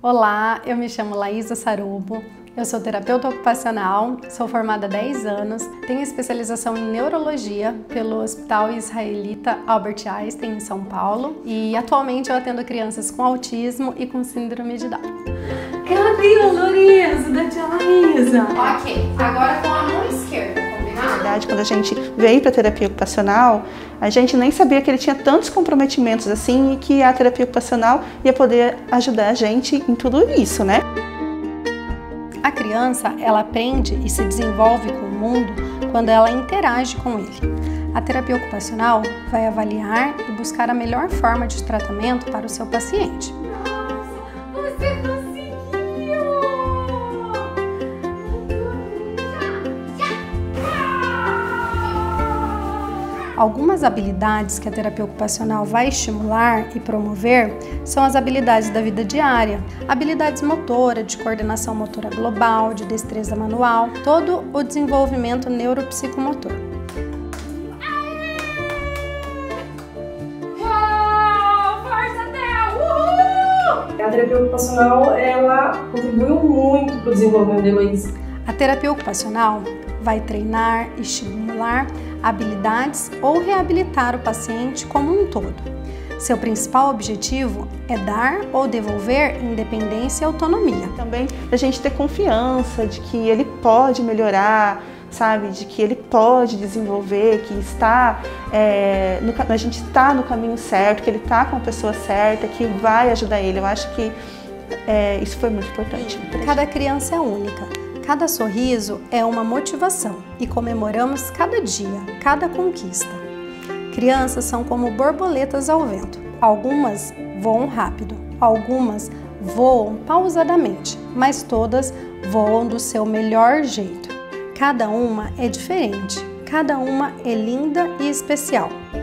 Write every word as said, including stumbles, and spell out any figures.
Olá, eu me chamo Laísa Sarubo, eu sou terapeuta ocupacional, sou formada há dez anos, tenho especialização em neurologia pelo Hospital Israelita Albert Einstein em São Paulo e atualmente eu atendo crianças com autismo e com síndrome de Down. Cadê a Lorenzo da tia Laísa? Ok, agora com a mão esquerda. Na verdade, quando a gente veio para a terapia ocupacional, a gente nem sabia que ele tinha tantos comprometimentos assim e que a terapia ocupacional ia poder ajudar a gente em tudo isso, né? A criança, ela aprende e se desenvolve com o mundo quando ela interage com ele. A terapia ocupacional vai avaliar e buscar a melhor forma de tratamento para o seu paciente. Você conseguiu! Algumas habilidades que a terapia ocupacional vai estimular e promover são as habilidades da vida diária, habilidades motora, de coordenação motora global, de destreza manual, todo o desenvolvimento neuropsicomotor. Uau! Força, Theo! Uhul! A terapia ocupacional, ela contribuiu muito para o desenvolvimento da Heloísa. A terapia ocupacional vai treinar e estimular habilidades ou reabilitar o paciente como um todo. Seu principal objetivo é dar ou devolver independência e autonomia. Também a gente ter confiança de que ele pode melhorar, sabe, de que ele pode desenvolver, que está, é, no, a gente está no caminho certo, que ele está com a pessoa certa, que vai ajudar ele. Eu acho que é, isso foi muito importante. Cada criança é única. Cada sorriso é uma motivação e comemoramos cada dia, cada conquista. Crianças são como borboletas ao vento. Algumas voam rápido, algumas voam pausadamente, mas todas voam do seu melhor jeito. Cada uma é diferente, cada uma é linda e especial.